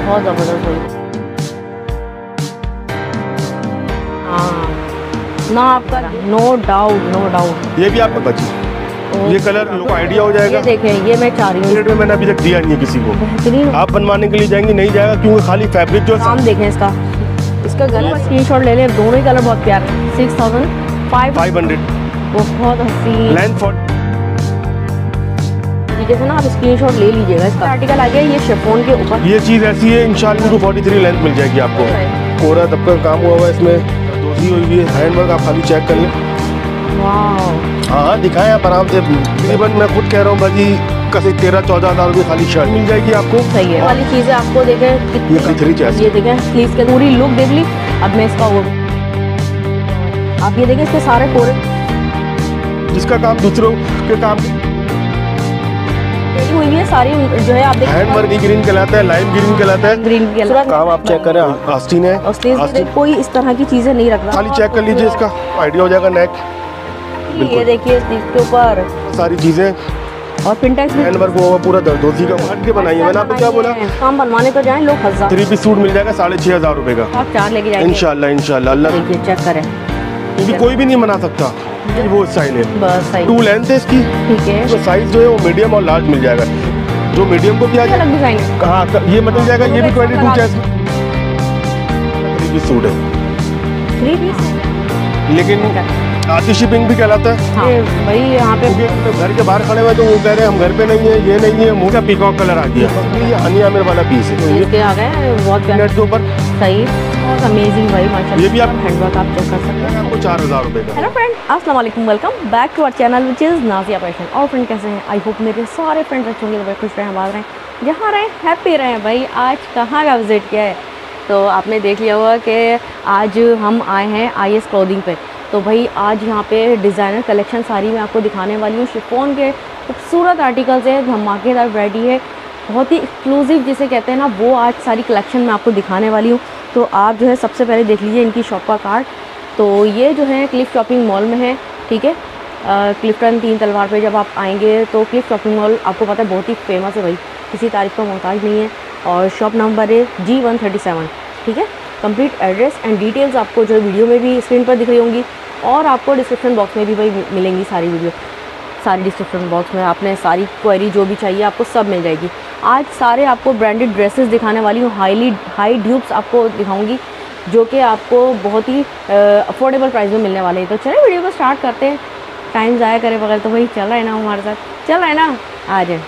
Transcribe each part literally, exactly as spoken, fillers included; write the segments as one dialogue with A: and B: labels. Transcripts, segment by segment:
A: बहुत जबरदस्त है। हाँ ना आपका, नो डाउट नो डाउट।
B: ये भी आपका बची, ये कलर लोगों को आइडिया हो जाएगा।
A: ये देखें, ये मैं चाह रही हूँ,
B: रेट में मैंने अभी तक दिया नहीं है किसी को।
A: बेहतरीन
B: आप बनवाने के लिए जाएंगे नहीं जाएगा, क्योंकि खाली फैब्रिक जो
A: काम देखें इसका, इसका गला स्क्रीनशॉट ले लें, दोनों ही कलर बहुत प्यारे हैं। सिक्स थाउजेंड फाइव हंड्रेड बहुत हसीन
B: लेंथ फॉर
A: तरीके से ना आप स्क्रीनशॉट ले लीजिएगा। इसका आर्टिकल आ गया ये शिफॉन के ऊपर।
B: ये चीज़ ऐसी है इंशाल्लाह टू फोर्टी थ्री लेंथ मिल जाएगी आपको। कोरा दबका काम हुआ हुआ है, इसमें दोसी हुई हुई है, हैंडवर्क आप खाली चेक कर लें।
A: वाह
B: हाँ हाँ दिखाएं आप आराम से। तकरीबन मैं खुद कह रहा हूँ भाजी कहीं तेरह चौदह हज़ार रुपये खाली शर्ट मिल जाएगी आपको।
A: सही है वाली चीज़ें आपको देखें कितनी
B: थ्री चेस्ट,
A: ये देखें स्लीव्स के पूरी लुक देख ली। अब मैं इसका वो आप ये देखें इसके सारे कोरे,
B: जिसका काम दूसरों के काम
A: हुई है सारी जो है आप देखें।
B: हैंडवर्क ग्रीन कहलाता है, लाइम ग्रीन कहलाता है।
A: ग्रीन
B: काम आप चेक करें, आस्तीन है,
A: आस्तीन कोई इस तरह की चीजें नहीं रख रहा।
B: खाली चेक कर लीजिए, इसका आइडिया हो जाएगा। नेक
A: ये देखिए इसके ऊपर
B: सारी चीजें
A: और पिंटेक्स भी
B: हैंडवर्क हुआ पूरा दर्दोजी का हट के बनाई है। मैंने आपको क्या बोला,
A: काम बनवाने को जाएं लोग हजार
B: थ्री पीस सूट मिल जाएगा साढ़े छह हजार रुपए का।
A: आप चार लेके जाएंगे
B: इंशाल्लाह इंशाल्लाह। अल्लाह
A: देखिए चेक करें,
B: क्योंकि कोई भी नहीं बना सकता, वो स्टाइल है।
A: बस सही
B: टू लेंथ है इसकी,
A: ठीक है।
B: तो साइज जो है वो मीडियम और लार्ज मिल जाएगा। जो मीडियम को भी आ
A: अलग डिजाइन है,
B: हाँ ये मिल जाएगा। ये भी twenty two chest three piece suit है,
A: थ्री पीस
B: लेकिन आती शिपिंग भी कहलाता है।
A: हाँ भाई यहाँ पे
B: घर के बाहर खड़े हुए तो वो कह रहे हैं हम घर पे नहीं है, ये नहीं है। मुझे पीकॉक कलर आ गया, ये हनी आमिर वाला पीस है।
A: इसके आ गए बहुत प्यारे
B: नेट के ऊपर
A: सही, बहुत अमेजिंग भाई माशाल्लाह।
B: ये भी आप
A: हैंडवर्क आप चेक कर सकते हैं,
B: आपको चार हजार रुपए का।
A: हेलो फ्रेंड, अस्सलाम वालेकुम, welcome back to our channel which is Nazia fashion. और फ्रेंड कैसे हैं? आई होप मेरे सारे फ्रेंड्स अच्छे होंगे, तो खुश रहें, आबाद रहें, जहाँ रहें हैप्पी रहें। भाई आज कहाँ का विजिट किया है तो आपने देख लिया होगा कि आज हम आए हैं आई एस क्लोथिंग पे। तो भाई आज यहाँ पे डिज़ाइनर कलेक्शन सारी मैं आपको दिखाने वाली हूँ। शिफॉन के खूबसूरत आर्टिकल्स हैं, धमाकेदार वैरायटी है, बहुत ही एक्सक्लूसिव जिसे कहते हैं ना, वो आज सारी कलेक्शन मैं आपको दिखाने वाली हूँ। तो आप जो है सबसे पहले देख लीजिए इनकी शॉप का कार्ड। तो ये जो है क्लिफ शॉपिंग मॉल में है, ठीक है। क्लिफ्टन तीन तलवार पे जब आप आएंगे तो क्लिफ शॉपिंग मॉल आपको पता है बहुत ही फेमस है भाई, किसी तारीफ का मोहताज नहीं है। और शॉप नंबर है जी वन थर्टी सेवन, ठीक है। कंप्लीट एड्रेस एंड डिटेल्स आपको जो वीडियो में भी स्क्रीन पर दिख रही होंगी, और आपको डिस्क्रिप्शन बॉक्स में भी भाई मिलेंगी सारी वीडियो, सारी डिस्क्रिप्शन बॉक्स में आपने सारी क्वेरी जो भी चाहिए आपको सब मिल जाएगी। आज सारे आपको ब्रांडेड ड्रेसेस दिखाने वाली हूँ, हाईली हाई ड्यूप्स आपको दिखाऊंगी जो कि आपको बहुत ही अफोर्डेबल प्राइस में मिलने वाले हैं। तो चलिए वीडियो को स्टार्ट करते हैं, टाइम ज़ाया करे बगैर। तो भाई चल रहा है ना हमारे साथ, चल रहा है ना, आ जाए।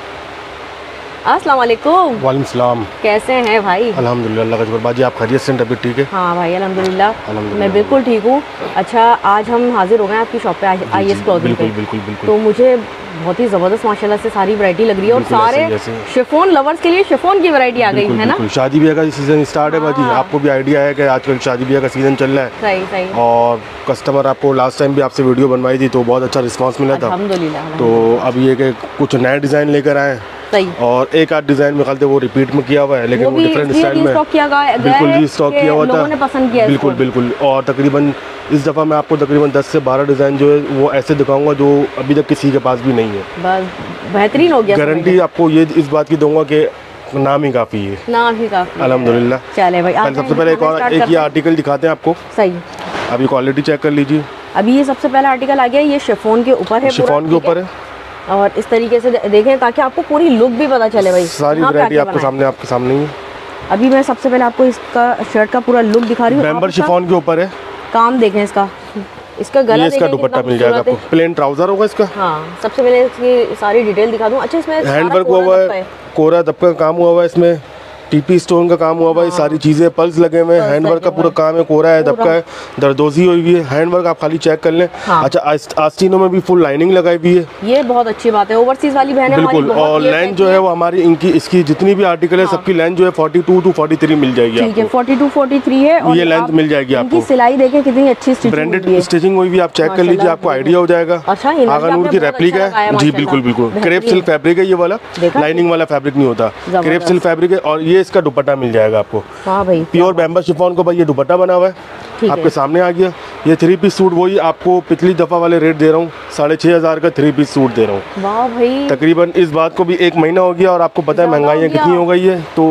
A: अस्सलाम वालेकुम।
B: वालेकुम सलाम।
A: कैसे हैं भाई?
B: अल्हम्दुलिल्लाह, अल्लाह का शुक्र। बाजी आप खैरियत से? तबीयत ठीक है?
A: हाँ भाई अल्हम्दुलिल्लाह,
B: अल्हम्दुलिल्लाह
A: मैं बिल्कुल ठीक हूँ। अच्छा आज हम हाजिर हो गए आपकी शॉप पे आई एस क्लोथिंग पे।
B: बिल्कुल बिल्कुल।
A: तो मुझे बहुत ही ज़बरदस्त माशाल्लाह से सारी वैरायटी लग रही है, और सारे शिफॉन लवर्स के लिए शिफॉन की वैरायटी आ गई है ना।
B: शादी ब्याह का सीजन स्टार्ट है बाजी, आपको भी आइडिया है कि आजकल शादी ब्याह का सीजन चल रहा है।
A: सही सही।
B: और कस्टमर आपको लास्ट टाइम भी आपसे वीडियो बनवाई थी तो बहुत अच्छा रिस्पांस मिला था,
A: अल्हम्दुलिल्लाह।
B: तो अब ये कि कुछ नए डिज़ाइन लेकर आए, और एक आध डिज़ाइन में खाते वो रिपीट में किया हुआ है, लेकिन वो डिफरेंट स्टाइल में बिल्कुल री स्टॉक किया हुआ था,
A: पसंद किया
B: बिल्कुल बिल्कुल। और तकरीबन इस दफ़ा मैं आपको तकरीबन दस से बारह डिज़ाइन जो है वो ऐसे दिखाऊंगा जो अभी तक किसी के पास भी नहीं है।
A: बस बेहतरीन हो गया।
B: गारंटी आपको ये इस बात की दूंगा कि नाम ही काफ़ी है,
A: नाम ही काफ़ी है।
B: अल्हम्दुलिल्लाह।
A: चले भाई
B: सबसे पहले एक और एक ये आर्टिकल दिखाते हैं आपको।
A: सही,
B: अभी क्वालिटी चेक कर लीजिए।
A: अभी ये सबसे पहला आर्टिकल आ गया, ये शिफॉन के ऊपर है,
B: शिफॉन के ऊपर है,
A: और इस तरीके से देखें ताकि आपको पूरी लुक भी पता चले भाई।
B: सारी वैरायटी आपके सामने आपके सामने ही।
A: अभी मैं सबसे पहले आपको इसका शर्ट का पूरा लुक दिखा रही हूँ।
B: बैम्बर शिफॉन के ऊपर है,
A: काम देखें इसका, इसका गला,
B: इसका दुपट्टा मिल जाएगा आपको, प्लेन ट्राउजर होगा इसका।
A: हाँ सबसे पहले इसकी सारी डिटेल दिखा दूँ। अच्छा इसमें
B: हैंडवर्क हुआ है, कोरा दबका का काम हुआ हुआ है, इसमें टीपी स्टोन का काम हुआ हुआ है, सारी चीजें पल्स लगे हुए हैं, हैंडवर्क का पूरा काम है, कोरा है, दबका है, दरदोजी हुई हुई है, हैंडवर्क आप खाली चेक कर लें।
A: हाँ।
B: अच्छा आस्तीनों में भी फुल लाइनिंग लगाई हुई है,
A: ये बहुत अच्छी बात है, ओवरसीज वाली बहनें
B: बिल्कुल। और लेंथ जो है वो हमारी इनकी इसकी जितनी भी आर्टिकल है सबकी लेंथ जो है forty two to forty three मिल जाएगी आपको।
A: ठीक है, फोर्टी टू फोर्टी थ्री है, और
B: ये लेंथ मिल जाएगी आपको।
A: सिलाई देखें कितनी अच्छी
B: ब्रांडेड स्टिचिंग हुई हुई, आप चेक कर लीजिए, आपको आइडिया हो जाएगा। आगानूर की रेप्लिका है जी, बिल्कुल बिल्कुल। क्रेप सिल्क फैब्रिक है ये वाला, लाइनिंग वाला फैब्रिक नहीं होता, क्रेप सिल्क फैब्रिक है। और ये इसका दुपट्टा मिल जाएगा आपको।
A: हाँ भाई,
B: प्योर बैम्बर शिफॉन को भाई ये दुपट्टा बना हुआ है, आपके सामने आ गया। ये थ्री पीस सूट वही आपको पिछली दफा वाले रेट दे रहा हूँ, साढ़े छह हजार का थ्री पीस सूट दे रहा हूँ।
A: वाह भाई,
B: तकरीबन इस बात को भी एक महीना हो गया और आपको पता है महंगाई कितनी हो गई है, तो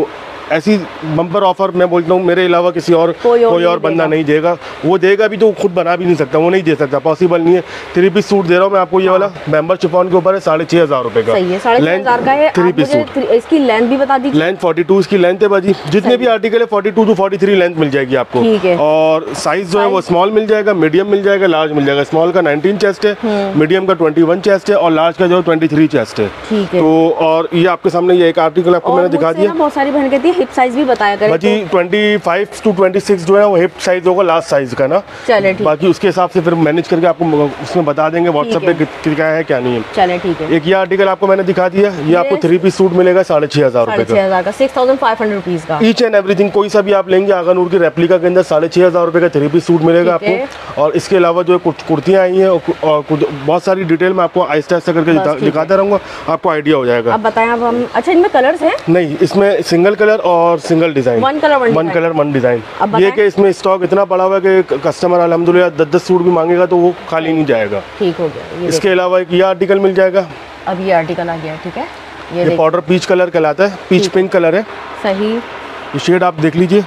B: ऐसी बम्पर ऑफर मैं बोलता हूँ मेरे अलावा किसी और कोई और, कोई और बंदा नहीं देगा। वो देगा भी तो खुद बना भी नहीं सकता, वो नहीं दे सकता, पॉसिबल नहीं है। थ्री पीस सूट दे रहा हूँ मैं आपको, ये वाला बैम्बर शिफॉन के ऊपर है, साढ़े छह हजार रुपए का।
A: सही है, साढ़े छह हजार का है।
B: थ्री पीस सूट,
A: इसकी लेंथ भी बता दीजिए।
B: लेंथ फोर्टी टू इसकी लेंथ है बाजी, जितने भी आर्टिकल है forty two to forty three length मिल जाएगी आपको। और साइज जो है वो स्मॉल मिल जाएगा, मीडियम मिल जाएगा, लार्ज मिल जाएगा। स्मॉल का नाइनटीन चेस्ट है, मीडियम का ट्वेंटी वन चेस्ट है और लार्ज का जो ट्वेंटी थ्री चेस्ट है। तो और ये आपके सामने ये एक आर्टिकल आपको मैंने दिखा दिया।
A: बहुत सारी बहन कहती है हिप साइज भी बताया करें
B: बाजी, twenty five to twenty six जो है वो हिप साइज होगा लास्ट साइज का ना।
A: चले ठीक,
B: बाकी उसके हिसाब से फिर मैनेज करके आपको उसमें बता देंगे व्हाट्सएप पे क्या है क्या नहीं है।
A: चले ठीक है।
B: एक ये आर्टिकल आपको मैंने दिखा दिया, ये आपको थ्री पीस सूट मिलेगा साढ़े छह हजार रुपए का,
A: six thousand five hundred rupees का।
B: ईच एंड एवरीथिंग कोई सा भी आप लेंगे आगा नूर की रेप्लिका के अंदर साढ़े छह हजार रुपए का थ्री पीस सूट मिलेगा आपको। और इसके अलावा जो कुछ कुर्तियाँ आई हैं और कुछ बहुत सारी डिटेल में आपको आहिस्ता आहिस्ता करके दिखाता रहूँगा, आपको आइडिया हो जाएगा।
A: अब बताएं अब हम। अच्छा, इनमें कलर्स हैं?
B: नहीं, इसमें सिंगल कलर और single design,
A: one colour
B: one colour one design. ये कि इसमें स्टॉक इतना पड़ा हुआ है कि कस्टमर अल्हम्दुलिल्लाह दस दस सूट भी मांगेगा तो वो खाली नहीं जाएगा।
A: ठीक हो गया।
B: इसके अलावा एक ये आर्टिकल मिल जाएगा।
A: अब ये आर्टिकल आ गया, ठीक है।
B: ये, ये पाउडर पीच कलर कहलाता है, पीच पिंक कलर है।
A: सही,
B: ये शेड आप देख लीजिए।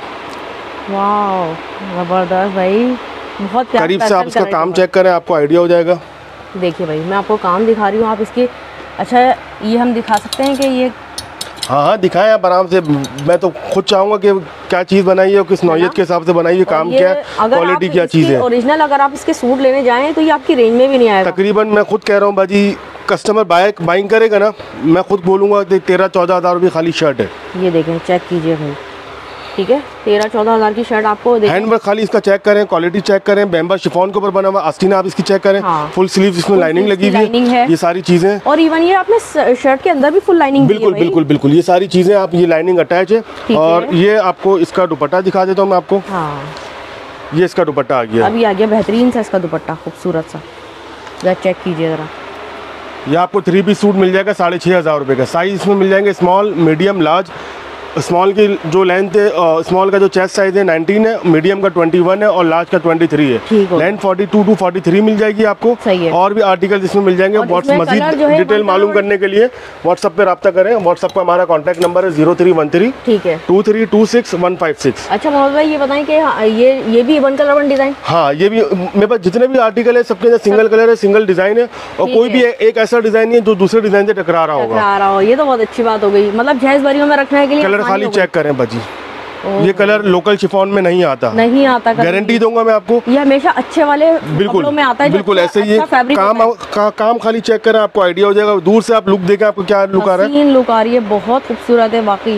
A: वाह, जबरदस्त भाई, बहुत प्यारा।
B: करीब से आप इसका काम चेक करें, आपको आइडिया हो जाएगा।
A: देखिए भाई, मैं आपको काम दिखा रही हूँ, आप इसकी। अच्छा, ये हम दिखा सकते हैं कि ये,
B: हाँ हाँ दिखाएं आप आराम से। मैं तो खुद चाहूँगा कि क्या चीज़ बनाई है और किस नौयत के हिसाब से बनाई है, काम क्या है, क्वालिटी क्या चीज़ है।
A: ओरिजिनल अगर आप इसके सूट लेने जाएं तो ये आपकी रेंज में भी नहीं आएगा।
B: तकरीबन मैं खुद कह रहा हूँ बाजी, कस्टमर बाय बाइंग करेगा ना, मैं खुद बोलूँगा तेरह चौदह हज़ार रुपये खाली शर्ट है।
A: ये देखें, चेक कीजिए भाई, ठीक है, तेरह चौदह हज़ार की शर्ट आपको।
B: हैंडवर्क खाली इसका चेक करें, क्वालिटी चेक करें, बैम्बर शिफॉन के ऊपर बना हुआ, आस्तीन आप इसकी चेक करें। हाँ। फुल स्लीव इसमें लाइनिंग लगी हुई है, ये सारी चीजें।
A: और इवन ये आपने शर्ट के अंदर भी फुल लाइनिंग।
B: बिल्कुल बिल्कुल बिल्कुल, ये सारी चीजें आप, ये लाइनिंग अटैच है। और ये आपको इसका दुपट्टा दिखा देता हूँ मैं आपको।
A: हाँ,
B: ये इसका दुपट्टा आ गया,
A: अभी आ गया बेहतरीन सा इसका दुपट्टा, खूबसूरत सा, जरा चेक कीजिए जरा।
B: ये आपको थ्री पीस सूट मिल जाएगा साढ़े छः हज़ार रुपये का। साइज इसमें मिल जाएंगे स्मॉल, मीडियम, लार्ज। स्मॉल की जो लेंथ है, स्मॉल का जो चेस्ट साइज है नाइनटीन है, मीडियम का ट्वेंटी वन है और लार्ज का ट्वेंटी थ्री है। Length forty two to forty three मिल जाएगी आपको।
A: सही है।
B: और भी आर्टिकल इसमें मिल जाएंगे। मजीद डिटेल मालूम करने के लिए व्हाट्सएप पे रब्ता करें। व्हाट्सएप का हमारा कॉन्टैक्ट नंबर है जीरो थ्री वन थ्री
A: ठीक है
B: two three two six one five six.
A: अच्छा मोहम्मद भाई, ये बताएं कि ये ये भी वन कलर वन डिजाइन?
B: हाँ, ये भी मेरे पास जितने भी आर्टिकल है सबके अंदर सिंगल कलर है, सिंगल डिजाइन है और कोई भी एक ऐसा डिजाइन नहीं है जो दूसरे डिजाइन से टकरा रहा होगा।
A: ये तो बहुत अच्छी बात हो गई, मतलब जहेज बरियों में रखने के लिए
B: कलर खाली चेक करें जी। ये कलर लोकल शिफॉन में नहीं आता,
A: नहीं आता,
B: गारंटी दूंगा मैं आपको।
A: ये हमेशा अच्छे वाले कपड़ों में आता है।
B: बिल्कुल ऐसे ही अच्छा काम का, काम खाली चेक करें, आपको आइडिया हो जाएगा। दूर से आप लुक देखें, आपको क्या लुक आ रहा है।
A: लुक आ रही है, बहुत खूबसूरत है वाकई,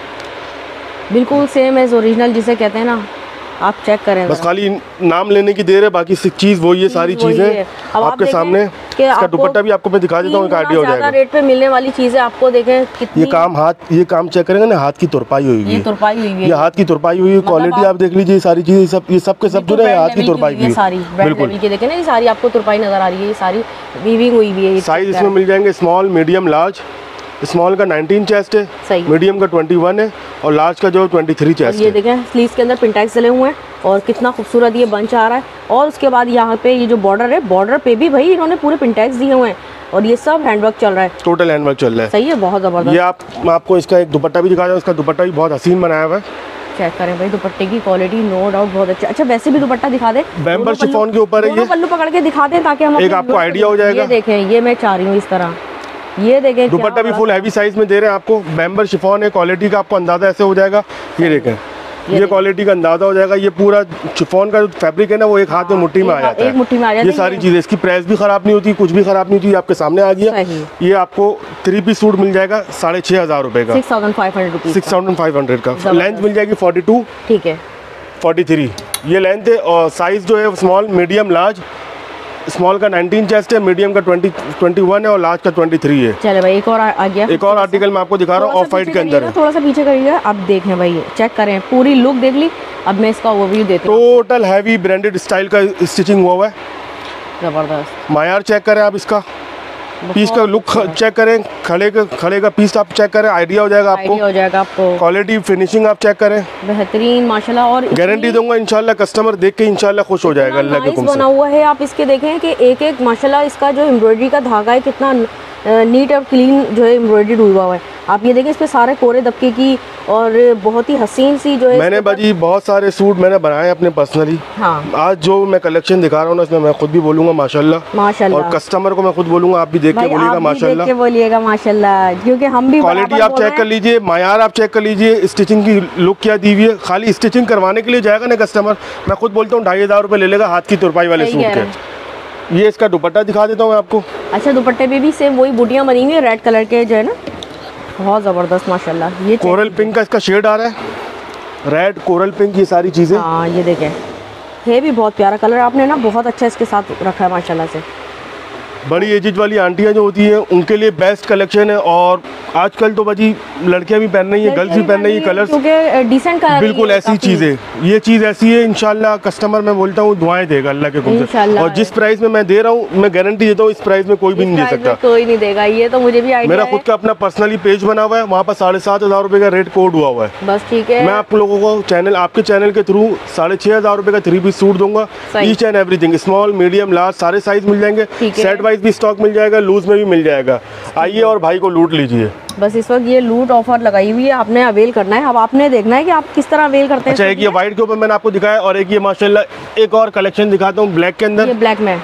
A: बिल्कुल सेम एज ओरिजिनल जिसे कहते हैं ना। आप चेक करें,
B: बस खाली नाम लेने की देर है, बाकी चीज वही है, सारी चीजें आपके सामने। इसका दुपट्टा भी आपको मैं दिखा देता हूँ, एक आइडिया हो जाएगा।
A: रेट पे मिलने वाली चीजें आपको देखें कितनी।
B: ये काम हाथ, ये काम चेक करेंगे ना, हाथ की तुरपाई हुई है,
A: तुरपाई हुई है,
B: ये हाथ की तुरपाई हुई है। क्वालिटी आप देख लीजिए, सारी चीजें सब ये सब के सब जो है हाथ की तुरपाई हुई है
A: सारी। बिल्कुल देखें ना, ये सारी आपको तुरपाई नजर आ रही है, ये सारी वीविंग हुई हुई है।
B: साइज इसमें मिल जाएंगे स्मॉल, मीडियम, लार्ज। स्मॉल का नाइनटीन चेस्ट है, मीडियम का ट्वेंटी वन है और लार्ज का जो ट्वेंटी थ्री चेस्ट है।
A: ये देखें, स्लीव्स के अंदर पिनटैक्स चले हुए हैं और कितना खूबसूरत ये बंच आ रहा है। और उसके बाद यहाँ पे ये जो बॉर्डर है, बॉर्डर पे भी भाई इन्होंने पूरे पिनटैक्स दिए हुए हैं और ये सब हैंडवर्क चल रहा है,
B: टोटल हैंडवर्क चल रहा है।
A: सही है, बहुत जबरदस्त।
B: ये आप, मैं आपको इसका एक दुपट्टा भी दिखा रहा हूँ, इसका दुपट्टा भी बहुत हसीन बनाया हुआ है।
A: चेक करें भाई, दुपट्टे की क्वालिटी नो डाउट बहुत अच्छा। अच्छा, वैसे भी दुपट्टा दिखा दे,
B: बैम्बर शिफॉन के ऊपर है ये,
A: पल्लू पकड़ के दिखा दें ताकि हम
B: एक आपको आइडिया हो जाएगा।
A: ये देखें, ये मैं चाह रही हूँ इस तरह, ये देखें
B: दुपट्टा भी फुल हैवी साइज में दे रहे हैं आपको। बैम्बर शिफॉन है, क्वालिटी का आपको अंदाजा ऐसे हो जाएगा। ये देखें, ये क्वालिटी का अंदाजा हो जाएगा। ये पूरा शिफॉन का जो फैब्रिक है ना, वो एक हाथ में मुट्ठी में आ जाता है,
A: एक मुट्ठी में आ जाता है।
B: ये सारी चीजें, इसकी प्राइस भी खराब नहीं होती, कुछ भी खराब नहीं होती, आपके सामने आ गया। ये आपको थ्री पीस सूट मिल जाएगा साढ़े छह हजार रुपए का,
A: six thousand five hundred rupees
B: six thousand five hundred का। लेंथ मिल जाएगी फोर्टी टू,
A: ठीक है,
B: फोर्टी थ्री ये लेंथ है। और साइज जो है स्मॉल, मीडियम, लार्ज। स्मॉल का नाइनटीन चेस्ट है, मीडियम का ट्वेंटी ट्वेंटी वन है और लार्ज का ट्वेंटी थ्री है।
A: चले भाई, एक और आ गया,
B: एक और आर्टिकल मैं आपको दिखा रहा हूँ, ऑफ वाइट के अंदर है।
A: थोड़ा सा पीछे करिएगा, अब देखें भाई, चेक करें, पूरी लुक देख ली। अब मैं इसका ओवरव्यू देती हूँ।
B: टोटल हैवी ब्रांडेड स्टाइल का स्टिचिंग हुआ हुआ है,
A: जबरदस्त।
B: मायार चेक करें आप, इसका पीस का लुक चेक करें, खड़े का खड़े का पीस आप चेक करें, आइडिया हो जाएगा आपको,
A: हो जाएगा आपको।
B: क्वालिटी फिनिशिंग आप चेक करें,
A: बेहतरीन माशाल्लाह। और
B: गारंटी दूंगा इंशाल्लाह, कस्टमर देख के इंशाल्लाह खुश हो जाएगा। अल्लाह के हुक्म से
A: बना हुआ है। आप इसके देखें कि एक एक माशाल्लाह इसका जो एम्ब्रॉयडरी का धागा है कितना नीट और क्लीन जो है एम्ब्रॉयडरी हुआ हुआ है। आप ये देखें इस पे सारे कोरे दबके की और बहुत ही हसीन सी जो है।
B: मैंने बाजी बहुत सारे सूट मैंने बनाए अपने पर्सनली।
A: हाँ।
B: आज जो मैं कलेक्शन दिखा रहा हूँ ना इसमें मैं खुद भी बोलूंगा माशाल्लाह
A: माशाल्लाह,
B: और कस्टमर को मैं खुद बोलूंगा, आप भी देख के बोलिएगा माशाल्लाह,
A: देख के बोलिएगा माशाल्लाह, क्योंकि हम भी
B: क्वालिटी आप चेक कर लीजिए, मायार आप चेक कर लीजिए, स्टिचिंग की लुक क्या दी हुई है। खाली स्टिचिंग करवाने के लिए जाएगा ना कस्टमर, मैं खुद बोलता हूँ ढाई हजार रुपये ले लेगा हाथ की तुरपाई वाले सूट के। ये इसका दुपट्टा दिखा देता हूँ मैं आपको।
A: अच्छा, दुपट्टे पे भी सेम वही बूटियाँ बनी हुई है रेड कलर के जो है ना, बहुत ज़बरदस्त माशाल्लाह। ये
B: कोरल पिंक का इसका शेड आ रहा है, रेड कोरल पिंक, ये सारी चीज़ें।
A: हाँ ये देखें, ये भी बहुत प्यारा कलर आपने ना बहुत अच्छा इसके साथ रखा है माशाल्लाह से।
B: बड़ी एजेज वाली आंटियाँ जो होती हैं उनके लिए बेस्ट कलेक्शन है, और आजकल तो बाजी लड़कियां भी पहन रही हैं, गर्ल्स भी पहन रही हैं कलर्स,
A: क्योंकि डिसेंट कलर
B: बिल्कुल ऐसी चीज़ें। ये चीज़ ऐसी है इंशाल्लाह कस्टमर मैं बोलता हूँ दुआएं देगा अल्लाह के हुक्म से, और जिस प्राइस में मैं दे रहा हूँ मैं गारंटी देता हूँ इस प्राइस में कोई भी नहीं दे सकता,
A: कोई नहीं देगा। ये तो मुझे भी आइडिया
B: मेरा खुद का अपना पर्सनली पेज बना हुआ है, वहाँ पर साढ़े सात हज़ार रुपये का रेट कोड हुआ हुआ है।
A: बस ठीक है,
B: मैं आप लोगों को चैनल आपके चैनल के थ्रू साढ़े छः हज़ार रुपये का थ्री पीस सूट दूंगा, each and everything, small medium large सारे साइज मिल जाएंगे, सेट वाइज भी स्टॉक मिल जाएगा, लूज में भी मिल जाएगा। आइए और भाई को लूट लीजिए।
A: बस इस वक्त ये लूट ऑफर लगाई हुई है, आपने अवेल करना है। अब आपने देखना है कि आप किस तरह अवेल करते हैं।
B: अच्छा, एक ये व्हाइट के ऊपर मैंने आपको दिखाया, और एक ये माशाल्लाह एक और कलेक्शन दिखाता हूँ ब्लैक के अंदर। ये
A: ब्लैक में,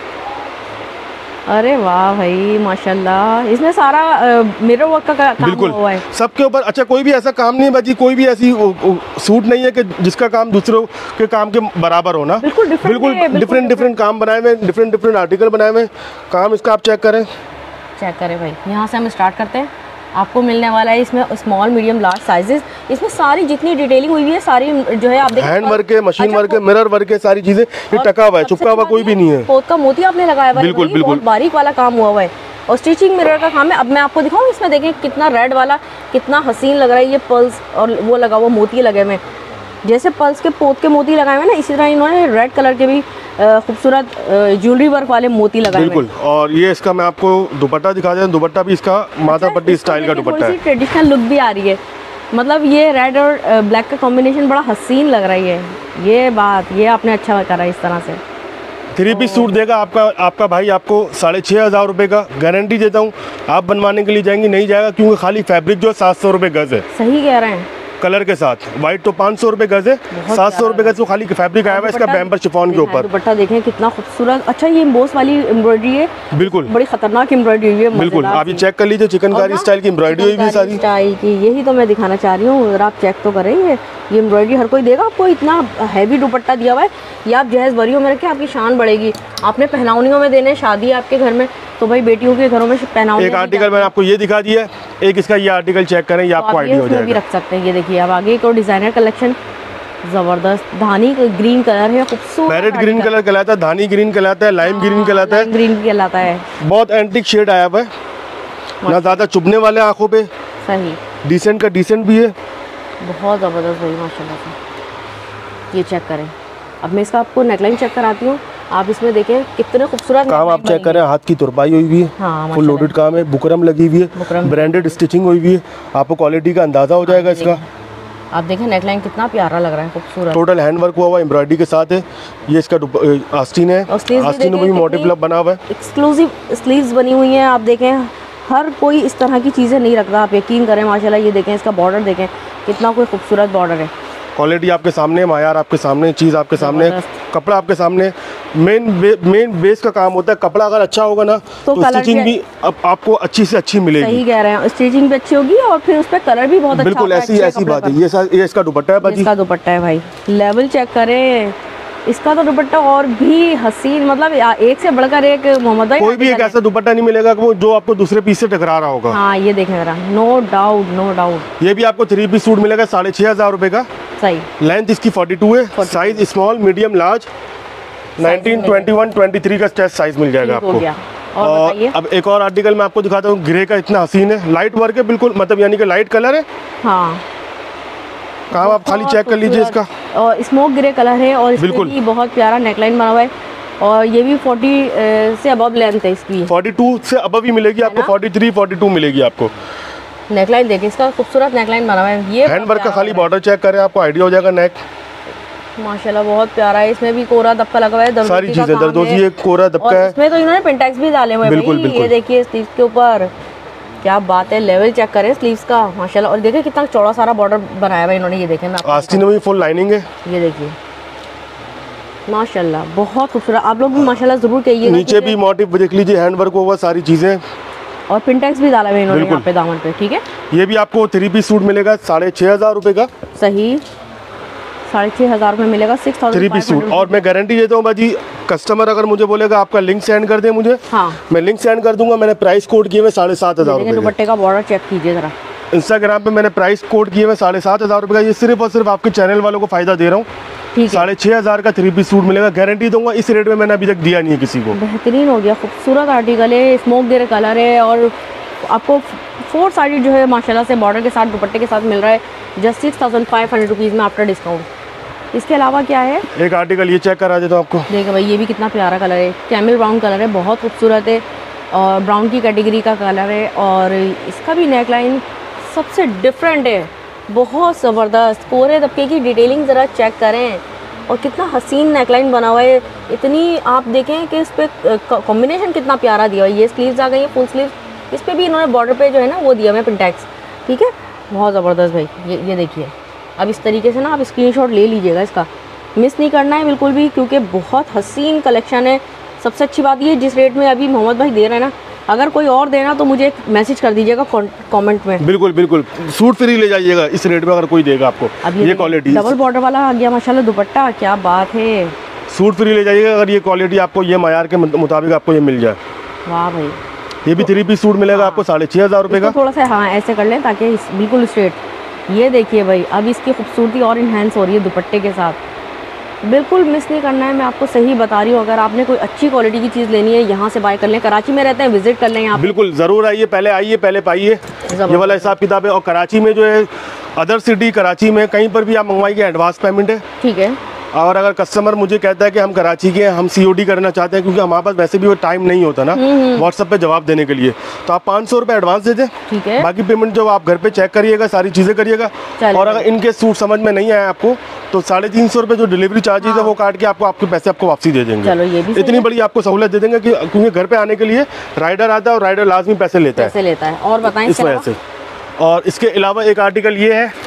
A: अरे वाह भाई माशाल्लाह, इसमें सारा मिरर वर्क का काम
B: बिल्कुल
A: हुआ है
B: सबके ऊपर। अच्छा, कोई भी ऐसा काम नहीं है बाजी, कोई भी ऐसी सूट नहीं है कि जिसका काम दूसरों के काम के बराबर होना।
A: बिल्कुल
B: डिफरेंट डिफरेंट काम बनाए हुए, डिफरेंट डिफरेंट आर्टिकल बनाए हुए। काम इसका आप चेक करें,
A: चेक करें भाई। यहाँ से हम स्टार्ट करते हैं। आपको मिलने वाला है इसमें स्मॉल मीडियम लार्ज साइजेस, इसमें सारी जितनी डिटेलिंग हुई है सारी जो है आप देखिए,
B: हैंड वर्क है, मशीन वर्क है, मिरर वर्क है, सारी चीजें ये टका हुआ है, चुपका हुआ कोई भी नहीं है।
A: पोत का मोती आपने लगाया हुआ है,
B: बिल्कुल बिल्कुल
A: बहुत बारीक वाला काम हुआ हुआ है, और स्टिचिंग मिरर का काम है। अब मैं आपको दिखाऊं, इसमें देखें कितना रेड वाला कितना हसीन लग रहा है, ये पल्स और वो लगा हुआ मोती लगे हुए, जैसे पल्स के पोत के मोती लगाए हुए ना, इसी तरह इन्होंने रेड कलर के भी खूबसूरत ज्वेलरी वर्क वाले मोती लगाए हुए।
B: बिल्कुल, और ये इसका मैं आपको दुपट्टा दिखा दें, दुपट्टा भी इसका माथा पट्टी स्टाइल का दुपट्टा है,
A: ट्रेडिशनल लुक भी आ रही है। मतलब ये रेड और ब्लैक का कॉम्बिनेशन बड़ा हसीन लग रही है। ये बात ये आपने अच्छा करा इस तरह से।
B: थ्री पीस सूट देगा आपका आपका भाई आपको साढ़े छः हज़ार रुपये का, गारंटी देता हूँ। आप बनवाने के लिए जाएंगे नहीं जाएगा, क्योंकि खाली फैब्रिक जो सात सौ रुपये गज है।
A: सही कह रहे हैं,
B: कलर के साथ। व्हाइट तो पाँच सौ रुपये गज है, सात सौ रुपये गज तो खाली फैब्रिक आया हुआ है इसका बैम्बर शिफॉन के ऊपर।
A: दुपट्टा देखें कितना खूबसूरत। अच्छा, ये एम्बोस वाली एम्ब्रॉयडरी है,
B: बिल्कुल
A: बड़ी खतरनाक एम्ब्रॉयडरी हुई है।
B: बिल्कुल, आप ये चेक कर लीजिए, चिकनकारी स्टाइल की एम्ब्रॉयडरी हुई है सारी
A: स्टाइल की। यही तो मैं दिखाना चाह रही हूँ, आप चेक तो करें। ये ये एम्ब्रॉयडरी हर कोई देगा आपको, इतना हैवी दुपट्टा दिया हुआ है। ये आप जहेज बरियों में रखें, आपकी शान बढ़ेगी। आपने पहनावनियों में देने, शादी आपके घर में, तो भाई बेटियों के घरों में पहनावनी।
B: एक आर्टिकल मैंने आपको ये दिखा दिया, एक इसका ये आर्टिकल चेक करें, ये आपको आइडिया हो जाएगा।
A: भी रख सकते हैं। ये देखिए, अब आगे एक और डिजाइनर कलेक्शन, जबरदस्त धानी ग्रीन कलर है, खूबसूरत
B: पैरेट ग्रीन कलर कहलाता है, धानी ग्रीन कहलाता है, लाइम ग्रीन कहलाता है,
A: ग्रीन कहलाता है।
B: बहुत एंटिक शेड आया हुआ है, ना ज्यादा चुभने वाले आंखों पे,
A: सही
B: डिसेंट का डिसेंट भी है,
A: बहुत जबरदस्त भाई माशाल्लाह से। ये चेक करें। अब मैं इसका आपको नेकलाइन चेक कराती हूँ, आप इसमें देखें कितने खूबसूरत
B: काम आप चेक करें। हाथ की तुरपाई हुई हुई है,
A: हाँ,
B: फुल लोडेड काम है, बुकरम लगी हुई है, ब्रांडेड स्टिचिंग हुई हुई है, आपको क्वालिटी का अंदाजा हो जाएगा इसका।
A: आप देखें नेकलाइन कितना प्यारा लग रहा है, खूबसूरत,
B: टोटल हैंड वर्क हुआ हुआ एम्ब्रॉयडरी के साथ है। ये इसका आस्तीन है, आस्तीन में भी मोटिव बना हुआ है,
A: एक्सक्लूसिव स्लीव्स बनी हुई हैं। आप देखें हर कोई इस तरह की चीज़ें नहीं रखता, आप यकीन करें माशाल्लाह। ये देखें इसका बॉर्डर देखें कितना कोई खूबसूरत बॉर्डर है,
B: क्वालिटी आपके सामने, मायार आपके सामने, चीज़ आपके सामने, कपड़ा आपके सामने। मेन बे, मेन बेस का काम होता है, कपड़ा अगर अच्छा होगा ना तो, तो स्टिचिंग भी अब आपको अच्छी से अच्छी मिलेगी।
A: सही कह रहे हैं, स्टिचिंग भी अच्छी होगी और फिर उस पर कलर भी बहुत अच्छा।
B: बिल्कुल ऐसी ऐसी बात है। ये ये इसका दुपट्टा है बाजी,
A: इसका दुपट्टा है भाई, लेवल चेक करें इसका तो दुपट्टा और भी हसीन, मतलब एक से बढ़कर एक। मोहम्मद भाई
B: कोई भी एक ऐसा दुपट्टा नहीं मिलेगा वो जो आपको दूसरे पीस से टकरा रहा होगा।
A: हाँ ये देखें जरा, नो डाउट नो डाउट।
B: ये भी आपको थ्री पीस सूट मिलेगा साढ़े छः हजार रुपए का।
A: सही,
B: लेंथ इसकी फोर्टी टू है, size small medium large, nineteen twenty one twenty three का चेस्ट साइज मिल जाएगा आपको।
A: और, और
B: अब एक और आर्टिकल मैं आपको दिखाता हूँ, ग्रे का इतना हसीन है, लाइट वर्क है बिल्कुल, मतलब यानी कि लाइट कलर है।
A: हाँ
B: काम आप खाली चेक कर लीजिए इसका,
A: और स्मोक ग्रे कलर है, और बिल्कुल भी बहुत प्यारा नेकलाइन बना हुआ है, और ये भी चालीस से अबव लेंथ है इसकी,
B: बयालीस से अबव ही मिलेगी आपको, तैंतालीस बयालीस मिलेगी आपको।
A: नेकलाइन देखिए इसका खूबसूरत नेकलाइन बना हुआ है। ये
B: हैंड वर्क का खाली बॉर्डर चेक करें, आपको आइडिया हो जाएगा। नेक
A: माशाल्लाह बहुत प्यारा है, इसमें भी कोरा दबका लगा हुआ है,
B: सारी चीजें दरदोजी है, कोरा दबका है,
A: इसमें तो इन्होंने पेंटेक्स भी डाले हुए हैं।
B: बिल्कुल बिल्कुल।
A: ये देखिए स्लीव के ऊपर क्या बात है, लेवल चेक करें स्लीव्स का माशाल्लाह। और देखिए कितना चौड़ा सारा बॉर्डर बनाया हुआ इन्होंने, ये देखें, मैं
B: आस्तीन में भी फुल लाइनिंग है,
A: ये देखिए माशाल्लाह बहुत खूबसूरत। आप लोग भी माशाल्लाह जरूर कहिए।
B: नीचे भी मोटिव देख लीजिए, हैंड वर्क होगा, सारी चीजें,
A: और पिंटेक्स भी डाला हुआ इन्होंने यहाँ पे दामन पे, ठीक है।
B: ये भी आपको थ्री पीस सूट मिलेगा साढ़े छः हजार रुपए का,
A: सही साढ़े छः हजार में मिलेगा, six thousand
B: three piece suit. और मैं गारंटी देता हूँ बाजी, कस्टमर अगर मुझे बोलेगा आपका लिंक सेंड कर दे मुझे,
A: हाँ
B: मैं लिंक सेंड कर दूंगा। मैंने प्राइस कोड किए हुए साढ़े सात हजार रुपए,
A: दुपट्टे का बॉर्डर चेक कीजिए जरा,
B: इंस्टाग्राम पे मैंने प्राइस कोड किए हुए साढ़े सात हजार रुपए का। ये सिर्फ और सिर्फ आपके चैनल वालों को फायदा दे रहा हूँ। साढ़े छः हजार का थ्री पीस सूट मिलेगा, गारंटी दूंगा। इस रेट में मैंने अभी तक दिया नहीं है किसी को।
A: बेहतरीन हो गया, खूबसूरत आर्टिकल है, स्मोक ग्रे कलर है और आपको फोर साइडेड जो है माशाल्लाह से बॉर्डर के साथ दुपट्टे के साथ मिल रहा है, just six thousand five hundred rupees में आफ्टर डिस्काउंट। इसके अलावा क्या है,
B: एक आर्टिकल ये चेक करा देता हूँ आपको,
A: देखिए भाई ये भी कितना प्यारा कलर है, कैमल ब्राउन कलर है, बहुत खूबसूरत है और ब्राउन की कैटेगरी का कलर है। और इसका भी नेक लाइन सबसे डिफरेंट है, बहुत ज़बरदस्त। कोरे दबके की डिटेलिंग ज़रा चेक करें और कितना हसीन नेकलाइन बना हुआ है। इतनी आप देखें कि इस पर कॉम्बिनेशन कितना प्यारा दिया हुआ है। ये स्लीव्स आ गई है फुल स्लीव, इस पर भी इन्होंने बॉर्डर पे जो है ना वो दिया हुआ है पिंटेक्स, ठीक है, बहुत ज़बरदस्त भाई। ये ये देखिए, अब इस तरीके से ना आप स्क्रीनशॉट ले लीजिएगा, इसका मिस नहीं करना है बिल्कुल भी, क्योंकि बहुत हसीन कलेक्शन है। सबसे अच्छी बात ये, जिस रेट में अभी मोहम्मद भाई दे रहे हैं ना, अगर कोई और देना तो मुझे एक मैसेज कर दीजिएगा कमेंट में।
B: बिल्कुल बिल्कुल, सूट फ्री ले जाइएगा इस रेट में अगर कोई देगा आपको।
A: अब ये,
B: ये क्वालिटी
A: डबल बॉर्डर वाला आ गया माशाल्लाह दुपट्टा, क्या बात है,
B: सूट फ्री ले जाइएगा अगर ये क्वालिटी आपको, ये मायार के मुताबिक आपको ये मिल जाए।
A: वाह भाई,
B: ये भी थ्री पीस सूट मिलेगा आपको साढ़े छः हज़ार रुपये का।
A: थोड़ा सा हाँ ऐसे कर लें ताकि इस, बिल्कुल स्ट्रेट। ये देखिए भाई, अब इसकी खूबसूरती और इन्हेंस हो रही है दुपट्टे के साथ, बिल्कुल मिस नहीं करना है। मैं आपको सही बता रही हूँ, अगर आपने कोई अच्छी क्वालिटी की चीज़ लेनी है यहाँ से बाय कर लें। कराची में रहते हैं, विजिट कर लें यहाँ,
B: बिल्कुल ज़रूर आइए, पहले आइए पहले पाइए, ये वाला हिसाब किताब है। और कराची में जो है, अदर सिटी कराची में कहीं पर भी आप मंगवाइए, एडवांस पेमेंट है,
A: ठीक है।
B: और अगर कस्टमर मुझे कहता है कि हम कराची के हैं, हम सीओडी करना चाहते हैं, क्योंकि हमारे पास वैसे भी वो टाइम नहीं होता ना व्हाट्सएप पे जवाब देने के लिए, तो आप पाँच सौ रुपये एडवांस दे दें,
A: ठीक है।
B: बाकी पेमेंट जो आप घर पे चेक करिएगा, सारी चीज़ें करिएगा। और अगर इनके सूट समझ में नहीं आया आपको, तो साढ़े तीन सौ रुपये जो डिलीवरी चार्जेज है वो काट के आपको आपके पैसे आपको वापसी दे देंगे।
A: चलो ये भी
B: इतनी बड़ी आपको सहूलत दे देंगे कि क्योंकि घर पे आने के लिए राइडर आता है और राइडर लाजमी पैसे लेता है,
A: पैसे लेता है। और बताएं
B: इस वजह से। और इसके अलावा एक आर्टिकल ये है,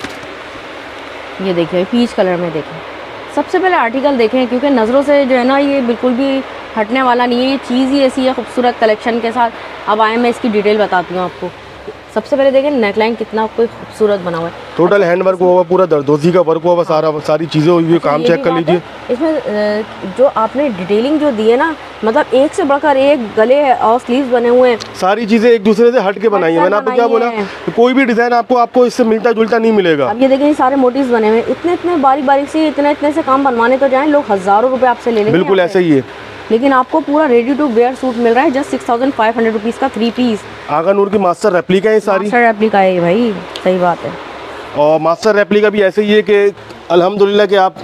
A: ये देखिए पीच कलर में, देखें सबसे पहले आर्टिकल देखें, क्योंकि नज़रों से जो है ना ये बिल्कुल भी हटने वाला नहीं है, ये चीज़ ही ऐसी है खूबसूरत कलेक्शन के साथ। अब आए मैं इसकी डिटेल बताती हूँ आपको। सबसे पहले देखें नेकलाइन कितना कोई खूबसूरत बना हुआ है,
B: टोटल हैंड वर्क हुआ, पूरा दरदोजी का वर्क हुआ, सारा सारी चीज़ें हुई हुई, काम चेक कर लीजिए।
A: इसमें जो आपने डिटेलिंग जो दी है ना, मतलब एक से बढ़कर एक, गले और स्लीव्स बने हुए हैं,
B: सारी चीज़ें एक दूसरे से हट के बनाई है। मैंने आपको क्या बोला, कोई भी डिज़ाइन आपको आपको इससे मिलता जुलता नहीं मिलेगा।
A: अब ये देखें सारे मोटिव्स बने हुए हैं, इतने इतने बारीक बारीक से, इतने इतने से काम बनवाने तो जाएं लोग हज़ारों रुपये आपसे ले लेंगे।
B: बिल्कुल ऐसा ही है,
A: लेकिन आपको पूरा रेडी टू वेयर सूट मिल रहा है just six thousand five hundred rupees का थ्री पीस।
B: आगा नूर की मास्टर रेप्लिका है सारी,
A: मास्टर रेप्लिका है भाई, सही बात है।
B: और मास्टर रेप्लिका भी ऐसे ही है कि अल्हम्दुलिल्लाह कि आप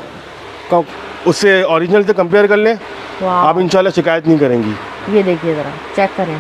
B: उससे ओरिजिनल से कंपेयर कर लें, आप इंशाल्लाह शिकायत नहीं करेंगी।
A: ये देखिए ज़रा चेक करें,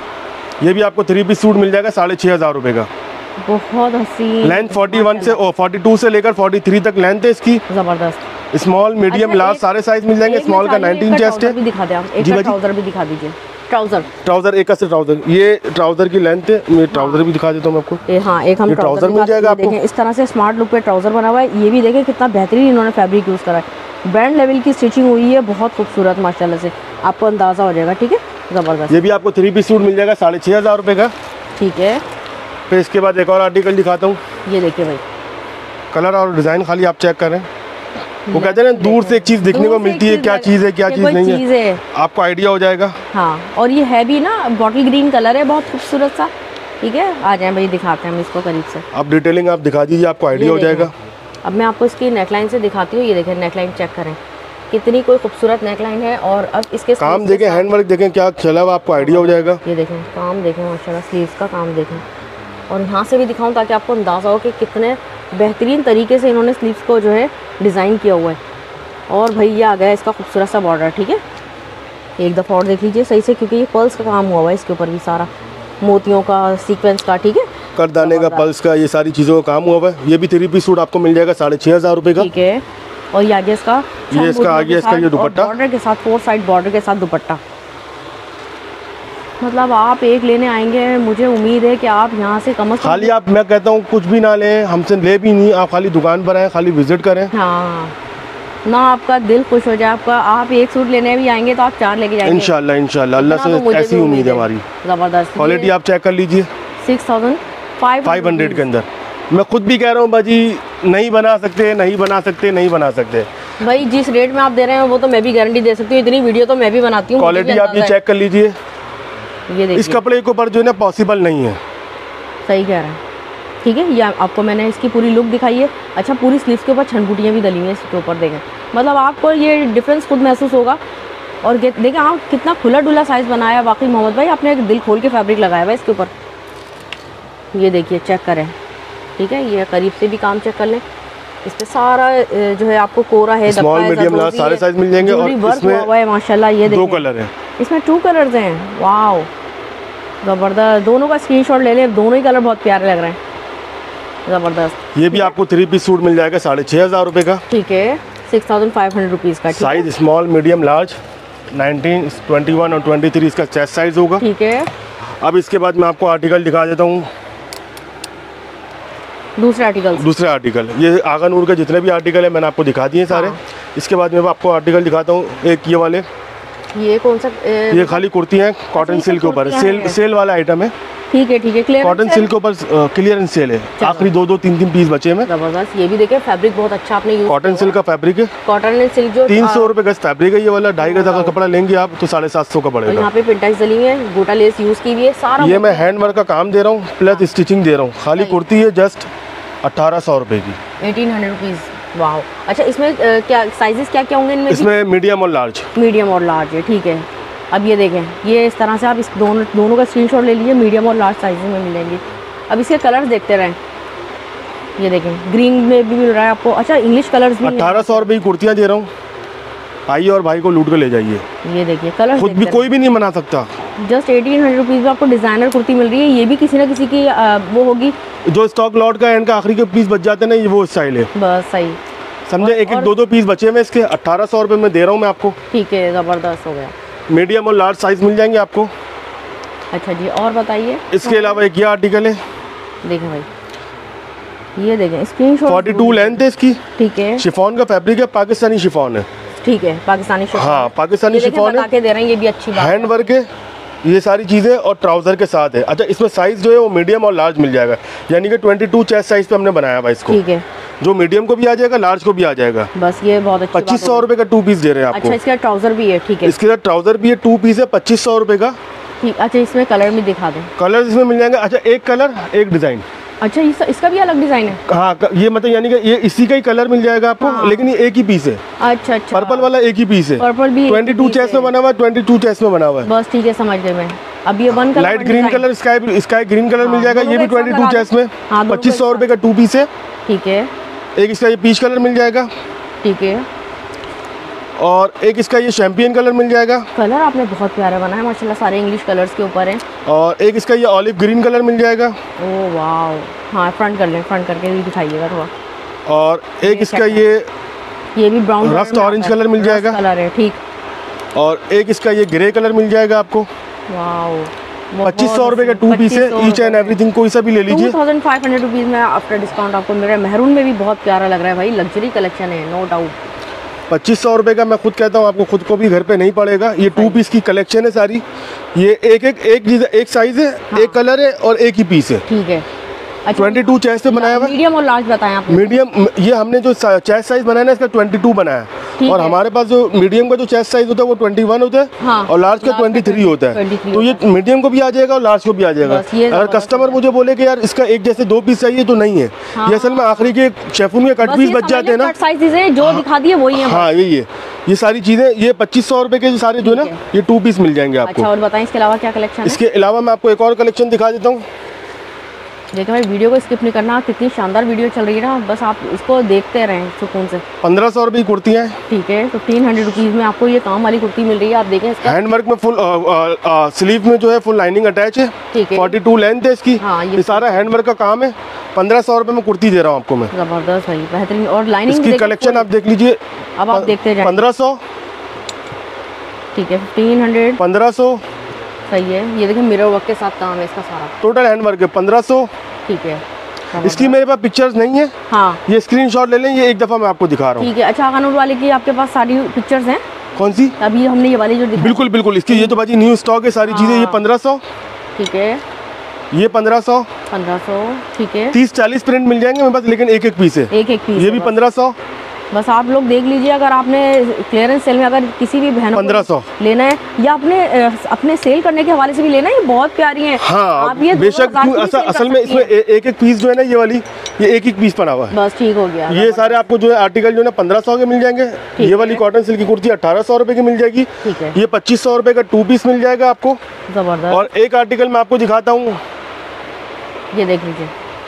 B: ये भी आपको थ्री पीस सूट मिल जाएगा साढ़े छः हज़ार रुपये का।
A: बहुत हसीन
B: लेंथ फोर्टी वन से ओ फोर्टी टू से लेकर फोर्टी थ्री तक लेंथ है इसकी,
A: ज़बरदस्त।
B: स्मॉल मीडियम लार्ज सारे साइज मिल जाएंगे। स्मॉल का नाइनटीन चेस्ट है,
A: दिखा दें आप, एक ट्राउजर भी दिखा दीजिए। ट्राउजर
B: ट्राउजर एक से ट्राउजर, ये ट्राउजर की लेंथ है, मैं ट्राउजर भी दिखा देता हूँ आपको।
A: ए, हाँ एक हम
B: ट्राउजर मिल जाएगा आपको।
A: देखें इस तरह से स्मार्ट लुक पे ट्राउजर बना हुआ है। ये भी देखें कितना बेहतरीन इन्होंने फैब्रिक यूज़ करा है, ब्रांड लेवल की स्टिचिंग हुई है, बहुत खूबसूरत माशाल्लाह से, आपको अंदाज़ा हो जाएगा, ठीक है, ज़बरदस्त।
B: ये भी आपको थ्री पीस सूट मिल जाएगा साढ़े छः हज़ार रुपये का,
A: ठीक है।
B: फिर इसके बाद एक और आर्टिकल दिखाता हूँ,
A: ये देखिए भाई,
B: कलर और डिज़ाइन खाली आप चेक करें। वो कहते हैं ना दूर से एक चीज़ दिखने को मिलती है, क्या चीज़ है क्या चीज़ नहीं है, आपको आइडिया हो जाएगा।
A: हाँ, और ये है भी ना बॉटल ग्रीन कलर है, बहुत खूबसूरत सा, ठीक है। आ जाए भाई दिखाते हैं हम इसको करीब से,
B: आप डिटेलिंग आप दिखा दीजिए, आपको आइडिया हो जाएगा।
A: अब मैं आपको इसकी नेकलाइन से दिखाती हूँ। ये देखें नेकलाइन चेक करें, कितनी कोई खूबसूरत नेकलाइन है। और अब इसके
B: काम देखें, हैंडवर्क देखें क्या चला हुआ, आपको आइडिया हो जाएगा।
A: ये देखें काम देखें माशाल्लाह, स्लीव्स का काम देखें, और यहाँ से भी दिखाऊं ताकि आपको अंदाज़ा हो कि कितने बेहतरीन तरीके से इन्होंने स्लीव्स को जो है डिज़ाइन किया हुआ है। और भाई ये आ गया इसका खूबसूरत सा बॉर्डर, ठीक है। एक दफ़ा और देख लीजिए सही से, क्योंकि ये पर्ल्स का काम हुआ है इसके ऊपर भी, सारा मोतियों का सीक्वेंस का, ठीक है,
B: करदाने का, पल्स का, ये सारी चीज़ों का काम हुआ है। ये भी थ्री पीस सूट आपको मिल जाएगा साढ़े छः हज़ार रुपये का,
A: ठीक है। और ये आगे इसका,
B: ये इसका आगे इसका ये दुपट्टा
A: बॉर्डर के साथ, फोर साइड बॉर्डर के साथ दुपट्टा, मतलब आप एक लेने आएंगे, मुझे उम्मीद है कि आप यहाँ से कम से कम
B: खाली आप, मैं कहता हूँ कुछ भी ना लें, हमसे ले भी नहीं, आप खाली दुकान पर आए, खाली विजिट करें।
A: हाँ ना, आपका दिल खुश हो जाए आपका। आप एक सूट लेने भी आएंगे तो आप चार लेके जाएंगे
B: इंशाल्लाह इंशाल्लाह, अल्लाह से ऐसी उम्मीद है हमारी।
A: ज़बरदस्त
B: क्वालिटी आप चेक कर लीजिए,
A: सिक्स थाउजेंड फाइव हंड्रेड
B: के अंदर। मैं खुद भी कह रहा हूँ बाजी, नहीं बना सकते नहीं बना सकते नहीं बना सकते
A: भाई, जिस रेट में आप दे रहे हैं वो तो मैं भी गारंटी दे सकती हूँ, इतनी वीडियो तो मैं भी बनाती हूँ।
B: क्वालिटी आप ये चेक कर लीजिए,
A: ये देखिए,
B: इस कपड़े के ऊपर जो है ना पॉसिबल नहीं है।
A: सही कह रहे हैं, ठीक है। ये आपको मैंने इसकी पूरी लुक दिखाई है। अच्छा, पूरी स्लीव्स के ऊपर छनबूटियाँ भी डली हैं इसके ऊपर, देखें, मतलब आपको ये डिफरेंस खुद महसूस होगा। और देखें आप कितना खुला डुला साइज़ बनाया। वाकई मोहम्मद भाई आपने एक दिल खोल के फैब्रिक लगाया हुआ इसके ऊपर। ये देखिए, चेक करें, ठीक है। ये करीब से भी काम चेक कर लें, इस पे सारा जो है आपको कोरा है,
B: स्मॉल मीडियम लार्ज सारे साइज मिल जाएंगे। और इसमें
A: हुआ है माशाल्लाह, ये
B: दो कलर हैं,
A: इसमें टू कलर्स हैं। वाओ ज़बरदस्त, दोनों का स्क्रीनशॉट ले लें, दोनों ही कलर बहुत प्यारे लग रहे हैं, ज़बरदस्त।
B: ये भी आपको थ्री पीस सूट मिल जाएगा साढ़े छः हज़ार रुपये का,
A: ठीक है, six thousand five hundred rupees का।
B: Size small medium large, nineteen, twenty one और ट्वेंटी थ्री इसका चेस्ट साइज होगा,
A: ठीक है।
B: अब इसके बाद मैं आपको आर्टिकल दिखा देता हूँ,
A: दूसरे आर्टिकल
B: दूसरे आर्टिकल ये आगा नूर के जितने भी आर्टिकल है मैंने आपको दिखा दिए सारे।
A: हाँ।
B: इसके बाद मैं आपको आर्टिकल दिखाता हूँ, एक ये वाले,
A: ये कौन सा ए,
B: ये खाली कुर्ती है, कॉटन सिल्क के ऊपर, सेल सेल वाला आइटम है,
A: ठीक है ठीक है। क्लियर
B: कॉटन सिल्क के ऊपर क्लियरेंस सेल है, आखिरी दो दो तीन तीन पीस बचे में।
A: जबरदस्त, ये भी देखें, फैब्रिक बहुत अच्छा आपने यूज,
B: कॉटन सिल्क का फैब्रिक है,
A: कॉटन एंड सिल्क जो
B: तीन सौ रुपये गज फैब्रिक है ये वाला। ढाई गज का कपड़ा लेंगे आप तो साढ़े सात सौ का पड़ेगा।
A: यहाँ पे पिंटाइज डली है, गोटा लेस यूज की हुई है, सारा
B: ये मैं हैंड वर्क का काम दे रहा हूँ प्लस स्टिचिंग दे रहा हूँ। खाली कुर्ती है जस्ट अट्ठारह सौ रुपये की,
A: एटीन हंड्रेड रुपीज़। वाह, अच्छा इसमें आ, क्या साइजेस क्या क्या होंगे इनमें?
B: इसमें मीडियम और लार्ज,
A: मीडियम और लार्ज है, ठीक है। अब ये देखें, ये इस तरह से आप इस दोनों दोनों का स्क्रीनशॉट ले लीजिए, मीडियम और लार्ज साइज में मिलेंगे। अब इसके कलर्स देखते रहें, ये देखें ग्रीन में भी मिल रहा है आपको। अच्छा, इंग्लिश कलर्स भी
B: अट्ठारह सौ रुपये की कुर्तियाँ दे रहा हूँ, आइए और भाई को लूट कर ले जाइए।
A: ये देखिए कलर,
B: खुद भी कोई भी नहीं बना सकता।
A: जस्ट एटीन हंड्रेड रुपीज़ में आपको डिज़ाइनर कुर्ती मिल रही है। ये भी किसी ना किसी की आ, वो होगी,
B: जो स्टॉक लॉट का एंड का आखिरी के पीस बच जाते हैं ना, ये वो स्टाइल है,
A: बस सही
B: समझे। एक एक दो दो पीस बचे हुए इसके, अट्ठारह सौ रुपये में दे रहा हूँ मैं आपको,
A: ठीक है, ज़बरदस्त हो गया।
B: मीडियम और लार्ज साइज मिल जाएंगे आपको।
A: अच्छा जी, और बताइए।
B: इसके अलावा एक ये आर्टिकल है,
A: देखें भाई, ये देखें स्क्रीनशॉट,
B: फोर्टी टू लेंथ है इसकी,
A: ठीक है।
B: शिफॉन का फैब्रिक है, पाकिस्तानी शिफॉन है,
A: ठीक है, पाकिस्तानी शिफॉन,
B: हाँ पाकिस्तानी शिफॉन है,
A: के दे रहे हैं, ये भी अच्छी बात
B: हैंड वर्क है, ये सारी चीज़ें और ट्राउज़र के साथ है। अच्छा, इसमें साइज़ जो है वो मीडियम और लार्ज मिल जाएगा, यानी कि ट्वेंटी टू चेस्ट साइज़ पे हमने बनाया हुआ इसको,
A: ठीक है।
B: जो मीडियम को भी आ जाएगा, लार्ज को भी आ जाएगा।
A: बस ये बहुत अच्छी
B: पच्चीस सौ रुपये का टू पीस दे रहे हैं आपको।
A: अच्छा, इसका ट्राउज़र भी है, ठीक है।
B: इसके साथ ट्राउज़र भी है, टू पीस है, पच्चीस सौ रुपये का,
A: ठीक। अच्छा, इसमें कलर भी दिखा दें।
B: कलर इसमें मिल जाएंगे। अच्छा, एक कलर एक डिज़ाइन।
A: अच्छा, इस, इसका भी अलग डिज़ाइन है?
B: हाँ, ये मतलब यानी कि ये इसी का ही कलर मिल जाएगा आपको,
A: हाँ।
B: लेकिन ये एक ही पीस है।
A: अच्छा अच्छा,
B: पर्पल वाला एक ही पीस है,
A: पर्पल भी
B: ट्वेंटी टू चेस्ट में बना हुआ है, ट्वेंटी टू चेस्ट में बना हुआ है।
A: बस ठीक है, समझ गए मैं। अब ये one colour,
B: light green colour, sky sky green colour मिल जाएगा, ये भी ट्वेंटी टू चेस्ट में, पच्चीस सौ रुपये का टू पीस है,
A: ठीक है।
B: एक इसका ये पीच कलर मिल जाएगा,
A: ठीक है।
B: और एक इसका ये चैंपियन कलर मिल जाएगा।
A: कलर आपने बहुत प्यारा बनाया माशाल्लाह, सारे इंग्लिश कलर्स के ऊपर हैं।
B: और एक इसका ये ऑलिव ग्रीन कलर मिल जाएगा।
A: ओह वाह, हाँ फ्रंट कर लें, फ्रंट करके भी दिखाइएगा थोड़ा।
B: और एक इसका ये
A: ये भी ब्राउन
B: रस्ट ऑरेंज कलर मिल जाएगा,
A: कलर है, ठीक।
B: और एक इसका ये ग्रे कलर मिल जाएगा आपको।
A: वाह,
B: पच्चीस सौ रुपये का टू पीस है, ईच एंड एवरीथिंग कोई सा भी ले लीजिए।
A: Two thousand five hundred rupees में आफ्टर डिस्काउंट आपको मिल रहा है। मेहरून में भी बहुत प्यारा लग रहा है भाई, लग्जरी कलेक्शन है, नो डाउट।
B: पच्चीस सौ रुपये का मैं खुद कहता हूँ, आपको खुद को भी घर पे नहीं पड़ेगा। ये टू पीस की कलेक्शन है सारी, ये एक एक एक एक साइज है,
A: हाँ।
B: एक कलर है और एक ही पीस है,
A: ठीक है। अच्छा,
B: ट्वेंटी टू चेस्ट पे बनाया हुआ है।
A: मीडियम और लार्ज बताएं आप।
B: मीडियम, ये हमने जो चेस्ट साइज बनाया ना इसका ट्वेंटी टू बनाया है, और हमारे पास जो मीडियम का जो चेस्ट साइज होता है वो ट्वेंटी वन होता है,
A: हाँ,
B: और लार्ज का ट्वेंटी थ्री होता है। तो ये मीडियम को भी आ जाएगा और लार्ज को भी आ जाएगा। अगर कस्टमर मुझे बोले कि यार इसका एक जैसे दो पीस चाहिए तो नहीं है, ये असल में आखिरी के शेफून के कट पीस बच जाते हैं ना,
A: जो दिखा दिए वही है।
B: हाँ यही है, ये सारी चीजें, ये पच्चीस सौ रुपए के सारे जो है ना, ये टू पीस मिल जाएंगे आपको।
A: अच्छा, और बताएं इसके अलावा क्या कलेक्शन है?
B: इसके अलावा मैं आपको एक और कलेक्शन दिखा देता हूँ।
A: देखिए भाई, वीडियो को स्किप नहीं करना, कितनी शानदार वीडियो चल रही है ना, बस आप इसको देखते रहें सुकून से।
B: पंद्रह सौ रुपये की कुर्तियाँ हैं,
A: ठीक है। फिफ्टीन हंड्रेड रुपीज़ में आपको ये काम वाली कुर्ती मिल रही है, आप देखें इसका
B: हैंड वर्क में फुल स्लीव में जो है फुल लाइनिंग अटैच है,
A: ठीक है।
B: फोर्टी टू लेंथ है इसकी,
A: हाँ, ये
B: ये सारा हैंड वर्क का काम है। पंद्रह सौ रुपये में कुर्ती दे रहा हूँ आपको मैं,
A: जबरदस्त भाई, बेहतरीन। और लाइनिंग
B: इसकी कलेक्शन आप देख लीजिए।
A: अब आप देखते जाएं।
B: पंद्रह सौ,
A: ठीक है, फिफ्टीन हंड्रेड,
B: पंद्रह सौ,
A: सही है। ये देखिए मिरर वर्क के साथ काम है इसका सारा।
B: टोटल हैंड वर्क है पंद्रह सौ।
A: ठीक है।
B: इसकी मेरे पास पिक्चर्स नहीं है।
A: हाँ,
B: ये स्क्रीनशॉट ले लें, ये एक दफ़ा मैं आपको दिखा रहा हूँ।
A: ठीक है। अच्छा कानूर वाले की आपके पास सारी पिक्चर्स हैं?
B: कौन सी?
A: अभी हमने ये वाली जो दिखाई।
B: बिल्कुल बिल्कुल, इसकी ये तो बाजी न्यू स्टॉक है सारी चीज़ें। ये पंद्रह सौ।
A: ठीक है।
B: ये पंद्रह सौ।
A: पंद्रह सौ। ठीक है।
B: तीस चालीस प्रिंट मिल जाएंगे मेरे पास, लेकिन एक एक पीस है।
A: एक एक पीस।
B: ये भी पंद्रह सौ।
A: बस आप लोग देख लीजिए, अगर आपने क्लियरेंस सेल में अगर किसी भी बहन
B: पंद्रह सौ
A: लेना है या अपने अपने सेल करने के हवाले से भी लेना है, ये बहुत प्यारी है।
B: हाँ,
A: आप ये
B: बेशक। असल, असल में इसमें एक एक पीस जो है ना, ये वाली ये एक एक पीस पड़ा हुआ है।
A: बस ठीक हो गया।
B: ये सारे आपको जो है आर्टिकल जो है पंद्रह सौ के मिल जाएंगे। ये वाली कॉटन सिल्क की कुर्ती अठारह सौ रुपए की मिल जाएगी।
A: ठीक है।
B: ये पच्चीस सौ रुपए का टू पीस मिल जाएगा आपको।
A: जबरदस्त।
B: और एक आर्टिकल मैं आपको दिखाता हूँ,
A: ये देख लीजिए,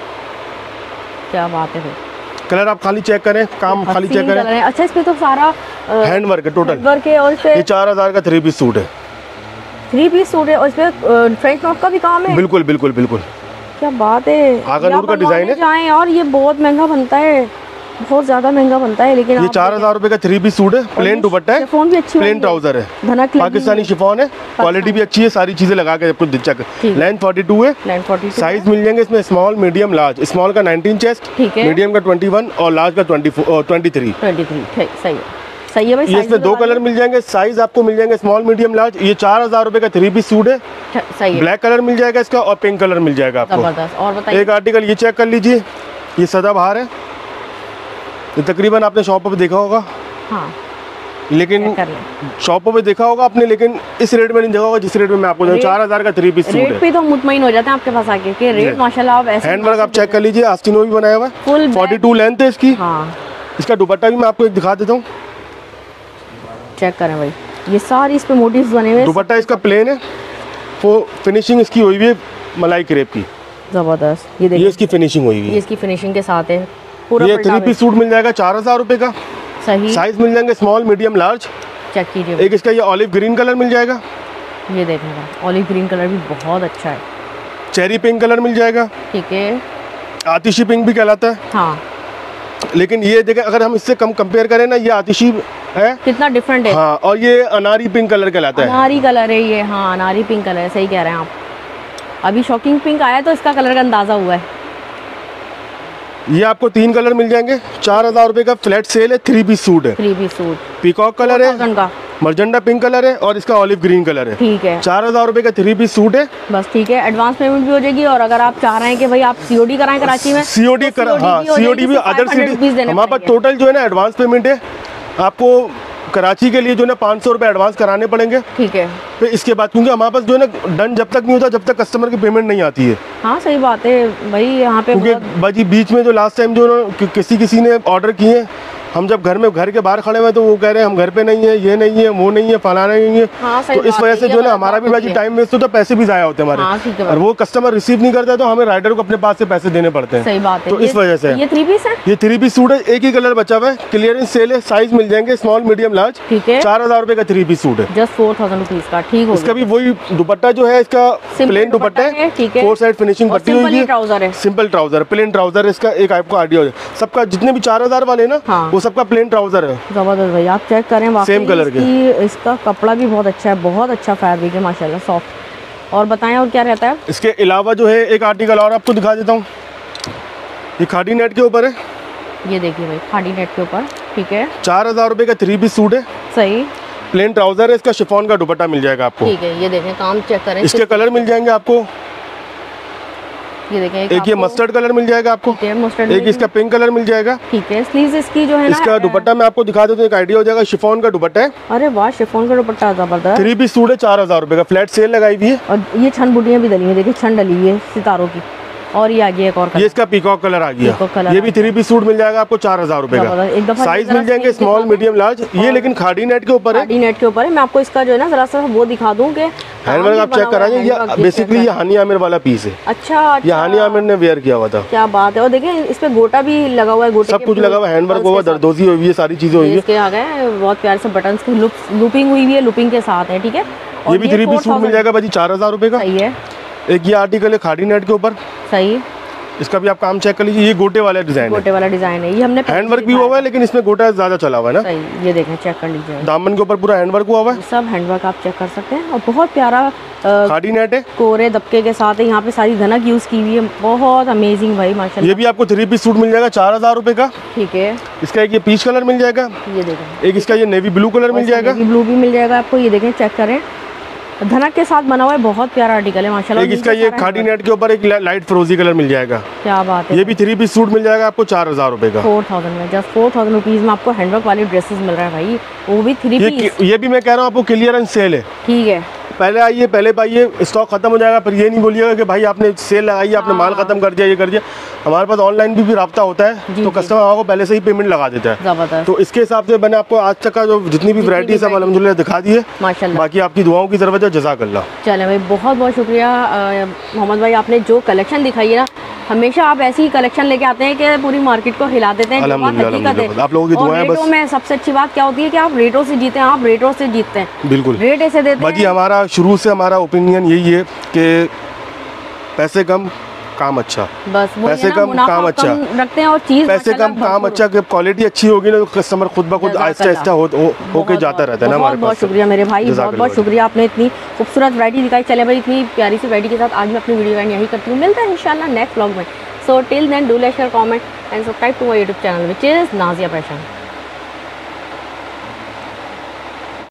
A: क्या बात है भाई।
B: कलर आप खाली चेक करें, काम खाली चेक करें।
A: अच्छा, इस पे तो सारा
B: हैंड वर्क है, टोटल
A: वर्क है। और इस पे
B: ये चार हजार का थ्री पीस सूट है।
A: थ्री पीस सूट है और इस पे फ्रंट नॉट का भी काम है।
B: बिल्कुल बिल्कुल बिल्कुल।
A: क्या बात है।
B: आगरनूर का डिजाइन है।
A: जाएं और ये बहुत महंगा बनता है, बहुत ज्यादा महंगा बनता है, लेकिन
B: ये चार हजार रुपए का थ्री पीस सूट है। प्लेन दुपट्टा है,
A: शिफॉन भी अच्छी,
B: प्लेन ट्राउजर है,
A: धनक
B: पाकिस्तानी शिफॉन है, क्वालिटी भी अच्छी है, सारी चीजें लगा के आपको चेक। लेंथ फोर्टी टू है, साइज मिल जाएंगे इसमें स्मॉल मीडियम लार्ज। स्मॉल का नाइनटीन चेस्ट, मीडियम का ट्वेंटी वन और लार्ज का ट्वेंटी ट्वेंटी थ्री।
A: सही है, सही है भाई।
B: ये इसमें दो कलर मिल जाएंगे, साइज आपको मिल जाएंगे स्मॉल मीडियम लार्ज। ये चार हजार रुपए का थ्री पीस सूट है।
A: सही है।
B: ब्लैक कलर मिल जाएगा इसका और पिंक कलर मिल जाएगा आपको।
A: जबरदस्त। और बताइए
B: एक आर्टिकल ये चेक कर लीजिए, ये सदाबहार है। ये तकरीबन आपने शॉपों पे देखा होगा।
A: हाँ,
B: लेकिन शॉपों पे देखा होगा आपने, लेकिन इस रेट में नहीं देखा होगा जिस रेट में मैं आपको चार हजार का थ्री पीस सूट है।
A: रेट पे तो मुतमईन हो जाते हैं आपके पास आके कि रेट माशाल्लाह। आप ऐसे
B: हैंड वर्क आप चेक कर लीजिए, आस्तीनो भी बनाया हुआ है, फोर्टी टू लेंथ है इसकी।
A: हाँ,
B: इसका दुपट्टा भी मैं आपको एक दिखा देता हूँ,
A: चेक करें भाई। ये सारी इस पे मोटिव्स बने हुए।
B: दुपट्टा इसका प्लेन है, वो फिनिशिंग इसकी हुई हुई है मलाई क्रेप की।
A: जबरदस्त। ये देखिए,
B: ये इसकी फिनिशिंग हुई हुई है।
A: ये इसकी फिनिशिंग के साथ है पूरा।
B: ये थ्री पीस सूट मिल जाएगा चार हजार रुपए का।
A: सही।
B: साइज मिल जाएंगे स्मॉल मीडियम लार्ज।
A: चेक कीजिए।
B: एक इसका ये ऑलिव ग्रीन कलर मिल जाएगा।
A: ये देखिएगा, ऑलिव ग्रीन कलर भी बहुत अच्छा है।
B: चेरी पिंक कलर मिल जाएगा।
A: ठीक है।
B: आतिशी पिंक भी कहलाता है।
A: हाँ,
B: लेकिन ये देखें, अगर हम इससे कम कंपेयर करें ना, ये आतिशी है,
A: कितना डिफरेंट है।
B: हाँ, और ये अनारी पिंक कलर कहलाता है।
A: अनारी कलर है ये। हाँ, अनारी पिंक कलर है, सही कह रहे हैं आप। अभी शॉकिंग पिंक आया तो इसका कलर का अंदाजा हुआ है।
B: ये आपको तीन कलर मिल जाएंगे। चार हजार रुपए का फ्लैट सेल है, थ्री पीस सूट है।
A: Three piece suit,
B: peacock colour है, मर्जेंडा पिंक कलर है और इसका ऑलिव ग्रीन कलर है।
A: ठीक है।
B: चार हजार रुपए का थ्री पीस सूट है।
A: बस ठीक है, एडवांस पेमेंट भी हो जाएगी। और अगर आप चाह रहे हैं कि भाई आप सीओडी कराएं कराची में,
B: सीओडी कर, हाँ सीओडी भी अदर सिटी। हमारे पास टोटल जो है ना एडवांस पेमेंट है, आपको कराची के लिए जो है ना पाँच सौ रुपये एडवांस कराने पड़ेंगे।
A: ठीक है।
B: फिर इसके बाद, क्योंकि हमारे पास जो है ना डन जब तक नहीं होता जब तक कस्टमर की पेमेंट नहीं आती है।
A: हाँ, सही बात है भाई। यहाँ पे
B: क्योंकि बाजी बीच में जो लास्ट टाइम जो किसी किसी ने ऑर्डर किए, हम जब घर में घर के बाहर खड़े हुए तो वो कह रहे हैं हम घर पे नहीं है, ये नहीं है, वो नहीं है, फलाना नहीं है।
A: हाँ,
B: तो इस वजह से जो है ना हमारा भी बाजी टाइम वेस्ट होता है, पैसे भी जाया होते हैं हमारे।
A: हाँ,
B: और वो कस्टमर रिसीव नहीं करता तो हमें राइडर को अपने पास से पैसे देने पड़ते हैं।
A: सही बात है।
B: तो इस वजह से
A: ये थ्री पीस है,
B: ये थ्री पीस सूट है। एक ही कलर बचा हुआ है, क्लियरेंस सेल है, साइज मिल जाएंगे स्मॉल मीडियम लार्ज।
A: ठीक है।
B: चार हजार रुपए का थ्री पीस सूट है,
A: जस्ट फोर थाउजेंड रुपीज का। ठीक हो,
B: इसका भी वही दुपट्टा जो है, इसका प्लेन दुपट्टा है, फोर साइड फिनिशिंग पट्टी हुई है,
A: ट्राउजर है,
B: सिंपल ट्राउजर, प्लेन ट्राउजर। इसका एक आपको आइडिया हो जाए, सबका जितने भी चार हजार वाले ना, वो सबका प्लेन ट्राउजर है।
A: जबरदस्त भाई, आप चेक करें,
B: सेम कलर के।
A: इसका कपड़ा भी बहुत अच्छा है, बहुत अच्छा फैब्रिक है माशाल्लाह, सॉफ्ट। और बताएं और क्या रहता है
B: इसके अलावा जो है एक आर्टिकल और आपको दिखा देता हूँ, ये खादी नेट के ऊपर है।
A: ये देखिए भाई, खादी नेट के ऊपर। ठीक है।
B: चार हजार रुपए का थ्री पीस सूट है।
A: सही।
B: प्लेन ट्राउजर है, इसका शिफॉन का दुपट्टा मिल जाएगा आपको।
A: ठीक है। ये देखें, काम चेक करें,
B: इसके कलर मिल जाएंगे आपको।
A: ये देखें, एक,
B: एक ये मस्टर्ड कलर मिल जाएगा आपको, एक इसका पिंक कलर मिल जाएगा।
A: ठीक है। स्लीव्स इसकी जो है ना,
B: इसका दुपट्टा मैं आपको दिखा देता हूँ, एक आइडिया हो जाएगा। शिफॉन का दुपट्टा है।
A: अरे वाह, शिफॉन का दुपट्टा जबरदस्त।
B: थ्री पीस सूट है, चार हजार रुपए का, फ्लैट सेल लगाई हुई है।
A: और ये छन बुटियां भी डली है, देखिए छन डली हुई है सितारों की। और ये आ गया एक और कलर,
B: ये इसका पीकॉक कलर आ गया। ये भी थ्री पीस सूट मिल जाएगा आपको चार हजार रुपए का, साइज मिल जाएंगे स्मॉल मीडियम लार्ज। ये लेकिन खादी नेट के ऊपर है,
A: खादी नेट के ऊपर है। मैं आपको इसका जो है ना जरा सा वो दिखा दूं कि
B: हैंडवर्क आप चेक कराएंगे। ये बेसिकली ये हानी आमिर वाला पीस है।
A: अच्छा,
B: ये हानी आमिर ने वेयर किया हुआ था।
A: क्या बात है। और देखिए इस पे गोटा भी लगा हुआ है, गोटे
B: सब कुछ लगा हुआ है, हैंडवर्क हुआ, दरदोजी हुई है, सारी चीजें हुई है।
A: इसके आ गए बहुत प्यारे से बटन्स की लूपिंग हुई हुई है, लूपिंग के साथ है। ठीक है।
B: ये भी थ्री पीस सूट मिल जाएगा भाजी चार हजार रुपए का।
A: सही है।
B: एक ये आर्टिकल है खादी नेट के ऊपर।
A: सही।
B: इसका भी आप काम चेक कर लीजिए, ये गोटे वाला डिजाइन है,
A: गोटे वाला डिजाइन है, ये हमने
B: हैंड वर्क भी हुआ है लेकिन इसमें गोटा ज्यादा चला हुआ है ना।
A: सही, ये देखें चेक कर लीजिए,
B: दामन के ऊपर पूरा हैंड वर्क हुआ हुआ है,
A: सब हैंड वर्क आप चेक कर सकते हैं और बहुत प्यारा
B: खाड़ी नेट है,
A: कोरे दबके के साथ है, यहाँ पे सारी धनक यूज की हुई है, बहुत अमेजिंग भाई माशाल्लाह।
B: ये भी आपको थ्री पीस सूट मिल जाएगा चार हजार रुपए का।
A: ठीक है,
B: इसका एक ये पीच कलर मिल जाएगा,
A: ये देखें,
B: एक इसका ये नेवी ब्लू कलर मिल जाएगा,
A: नेवी ब्लू भी मिल जाएगा आपको, ये देखें चेक करें, धनक के साथ बना हुआ है, बहुत प्यारा आर्टिकल है माशाल्लाह।
B: एक इसका ये खाड़ी नेट के ऊपर एक लाइट फ्रोजी कलर मिल जाएगा,
A: क्या बात है।
B: ये भी थ्री पीस सूट मिल जाएगा आपको चार हजार रुपए का,
A: फोर थाउजेंड में, जस्ट फोर थाउजेंड रुपीज में आपको हैंडवर्क वाली ड्रेसेस मिल रहा है भाई, वो भी थ्री पीस।
B: ये भी मैं कह रहा हूँ आपको क्लियरेंस सेल है।
A: ठीक है,
B: पहले आइए, पहले पाइए, स्टॉक खत्म हो जाएगा, फिर ये नहीं बोलिएगा कि भाई आपने सेल लगाई, आपने माल खत्म कर दिया, ये कर दिया। हमारे पास ऑनलाइन भी, भी राब्ता होता है, तो कस्टमर आपको पहले से ही पेमेंट लगा देता है। तो इसके हिसाब से मैंने आपको आज तक का जो जितनी भी वैरायटी सब अल्हम्दुलिल्लाह दिखा दी है माशाल्लाह। बाकी आपकी दुआओं की ज़रूरत है, जज़ाकल्लाह।
A: चले भाई, बहुत बहुत शुक्रिया मोहम्मद भाई, आपने जो कलेक्शन दिखाई है ना, हमेशा आप ऐसी ही कलेक्शन लेके आते हैं कि पूरी मार्केट को हिला देते हैं।
B: अल्हम्दुलिल्लाह, आप लोगों की दुआएं बस।
A: में सबसे अच्छी बात क्या होती है कि आप रेटों से जीते हैं, आप रेटों से जीतते हैं,
B: बिल्कुल
A: रेट ऐसे देते हैं।
B: बाकी हमारा शुरू से हमारा ओपिनियन यही है कि पैसे कम काम अच्छा,
A: बस
B: पैसे कम काम अच्छा
A: रखते हैं और चीज
B: पैसे कम काम अच्छा, कि क्वालिटी अच्छी होगी ना, कस्टमर खुद ब खुद आहिस्ता आहिस्ता हो, हो, होके जाता रहता है ना हमारे पास।
A: बहुत शुक्रिया मेरे भाई, बहुत बहुत शुक्रिया, आपने इतनी खूबसूरत वैरायटी दिखाई। चले भाई, इतनी प्यारी सी वैरायटी के साथ आज मैं अपनी वीडियो एंड यही करती हूँ, मिलता है इंशाल्लाह नेक्स्ट व्लॉग में। So till then do like share comment and subscribe to my YouTube channel which is Nazia fashion.